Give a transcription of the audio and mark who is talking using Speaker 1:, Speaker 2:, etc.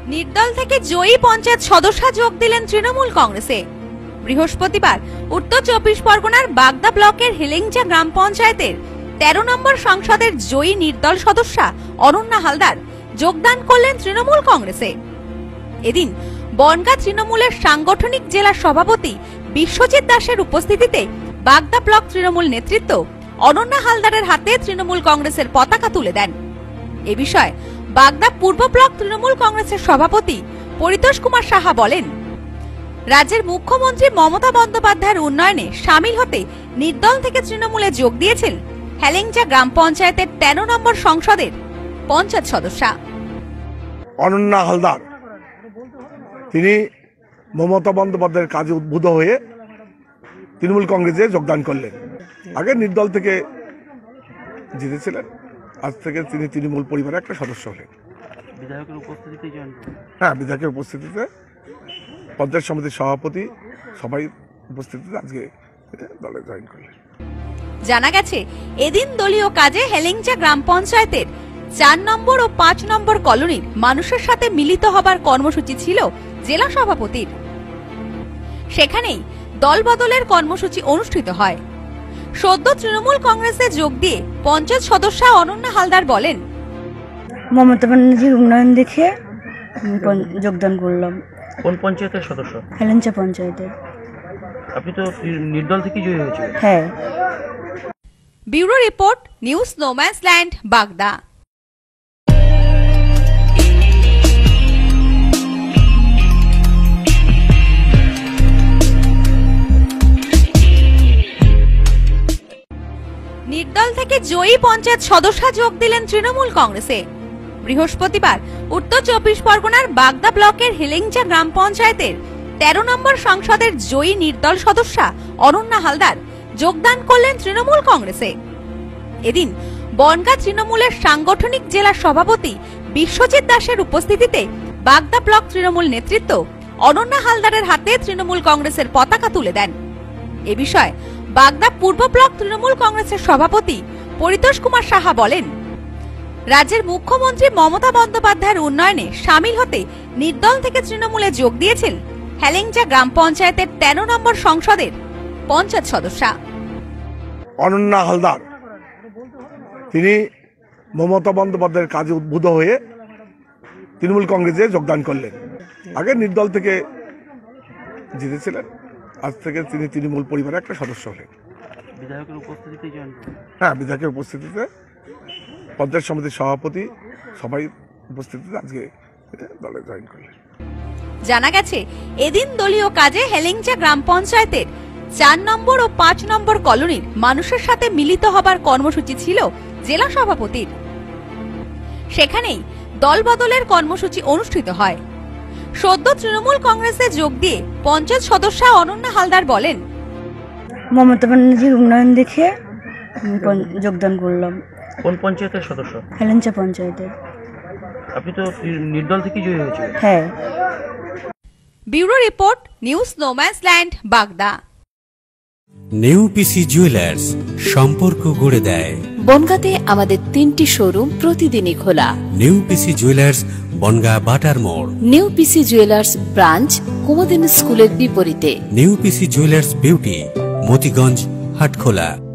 Speaker 1: নির্দল থেকে জয়ী পঞ্চায়েত সদস্য যোগ দিলেন তৃণমূল কংগ্রেসে। বৃহস্পতিবার উত্তর 24 পরগনার বাগদা ব্লকের হেলেঞ্চা গ্রাম পঞ্চায়েতের 13 নম্বর সংসদের জয়ী নির্দল সদস্যা অনন্যা হালদার যোগদান করলেন তৃণমূল কংগ্রেসে। এদিন বনগাঁ তৃণমূলের সাংগঠনিক জেলা সভাপতি বিশ্বজিৎ দাসের উপস্থিতিতে বাগদা ব্লক তৃণমূল নেতৃত্ব অনন্যা হালদারের হাতে তৃণমূল কংগ্রেসের পতাকা তুলে দেন। এ বিষয়ে বাগদা পূর্ব ব্লক তৃণমূল কংগ্রেসের সভাপতি পরিতোষ কুমার সাহা বলেন, রাজ্যের মুখ্যমন্ত্রী মমতা বন্দ্যোপাধ্যায়ের উন্নয়নে সামিল হতে নির্দল থেকে তৃণমূলে যোগ দিয়েছেন হেলেঞ্চা গ্রাম পঞ্চায়েতের 13 নম্বর সংসদের পঞ্চায়েত সদস্যা
Speaker 2: অনন্যা হালদার। তিনি মমতা বন্দ্যোপাধ্যায়ের কাজে উদ্বুদ্ধ হয়ে তৃণমূল কংগ্রেসে যোগদান করলেন। আগে নির্দল থেকে জিতেছিলেন, আজ থেকে তিনি তৃণমূল পরিবারের একটা সদস্য হলেন।
Speaker 3: বিধায়কের উপস্থিতিতে
Speaker 2: হ্যাঁ, বিধায়কের উপস্থিতিতে, পঞ্চায়েত সমিতির সভাপতি সবাই উপস্থিতিতে আজকে দলে জয়েন করলেন।
Speaker 1: জানা গেছে, এদিন দলীয় কাজে হেলেঞ্চা গ্রাম পঞ্চায়েতের 4 নম্বর ও 5 নম্বর কলোনির মানুষের সাথে মিলিত হবার কর্মসূচি ছিল জেলা সভাপতির। সেখানেই দল বদলের কর্মসূচি অনুষ্ঠিত হয়। সদ্য তৃণমূল কংগ্রেসে যোগ দিয়ে পঞ্চায়েত সদস্য অনন্যা হালদার বলেন,
Speaker 4: মমতা ব্যানার্জির উন্নয়ন দেখে যোগদান করলাম।
Speaker 3: কোন পঞ্চায়েতের সদস্য?
Speaker 4: হেলেঞ্চা পঞ্চায়েতের।
Speaker 3: আপনি তো নির্দল থেকে জয়ী হয়েছিলেন।
Speaker 4: হ্যাঁ।
Speaker 1: ব্যুরো রিপোর্ট, নিউজ নোম্যান্সল্যান্ড, বাগদা। নির্দল থেকে জয়ী পঞ্চায়েত সদস্য যোগ দিলেন তৃণমূল কংগ্রেসে। বৃহস্পতিবার উত্তর 24 পরগনার বাগদা ব্লকের হেলেঞ্চা গ্রাম পঞ্চায়েতের 13 নম্বর সংসদের জয়ী নির্দল সদস্যা অনন্যা হালদার যোগদান করলেন তৃণমূল কংগ্রেসে। এদিন বনগাঁ তৃণমূলের সাংগঠনিক জেলা সভাপতি বিশ্বজিৎ দাসের উপস্থিতিতে বাগদা ব্লক তৃণমূল নেতৃত্ব অনন্যা হালদারের হাতে তৃণমূল কংগ্রেসের পতাকা তুলে দেন। এ বিষয়ে বাগদা পূর্ব ব্লক তৃণমূল কংগ্রেসের সভাপতি পরিতোষ কুমার সাহা বলেন, রাজ্যের মুখ্যমন্ত্রী মমতা বন্দ্যোপাধ্যায়ের উন্নয়নে সামিল হতে নির্দল থেকে তৃণমূলে যোগ দিয়েছেন হেলেঞ্চা গ্রাম পঞ্চায়েতের 13 নম্বর সংসদের পঞ্চায়েত সদস্যা
Speaker 2: অনন্যা হালদার। তিনি মমতা বন্দ্যোপাধ্যায়ের কাজে উদ্বুদ্ধ হয়ে তৃণমূল কংগ্রেসে যোগদান করলেন। আগে নির্দল থেকে জিতেছিলেন, আজ থেকে তিনি তৃণমূল পরিবারের একটা সদস্য হলেন।
Speaker 3: বিধায়কের উপস্থিতিতে
Speaker 2: হ্যাঁ, বিধায়কের উপস্থিতিতে, পঞ্চায়েত সমিতির সভাপতি সবাই উপস্থিতিতে আজকে দলে জয়েন করলেন।
Speaker 1: জানা গেছে, এদিন দলীয় কাজে হেলেঞ্চা গ্রাম পঞ্চায়েতের 4 নম্বর ও 5 নম্বর কলোনির মানুষের সাথে মিলিত হবার কর্মসূচি ছিল জেলা সভাপতির। সেখানেই দল বদলের কর্মসূচি অনুষ্ঠিত হয়। সদ্য তৃণমূল কংগ্রেসে যোগ দিয়ে পঞ্চায়েত সদস্য অনন্যা হালদার বলেন,
Speaker 4: মমতা ব্যানার্জির উন্নয়ন দেখে যোগদান করলাম।
Speaker 3: কোন পঞ্চায়েতের সদস্য?
Speaker 4: হেলেঞ্চা পঞ্চায়েতের।
Speaker 3: আপনি তো নির্দল থেকে জয়ী হয়েছিলেন।
Speaker 4: হ্যাঁ।
Speaker 1: ব্যুরো রিপোর্ট, নিউজ নোম্যান্সল্যান্ড, বাগদা।
Speaker 5: নেউপিসি জুয়েলার্স, সম্পর্ক গড়ে দেয়।
Speaker 6: বনগাঁতে আমাদের 3টি শোরুম প্রতিদিনই খোলা।
Speaker 5: নেউপিসি জুয়েলার্স, বনগাঁ বাটার মোড়।
Speaker 6: নেউপিসি জুয়েলার্স ব্রাঞ্চ কুমুদিনী স্কুলের বিপরীতে।
Speaker 5: নেউপিসি জুয়েলার্স বিউটি, মতিগঞ্জ, হাটখোলা।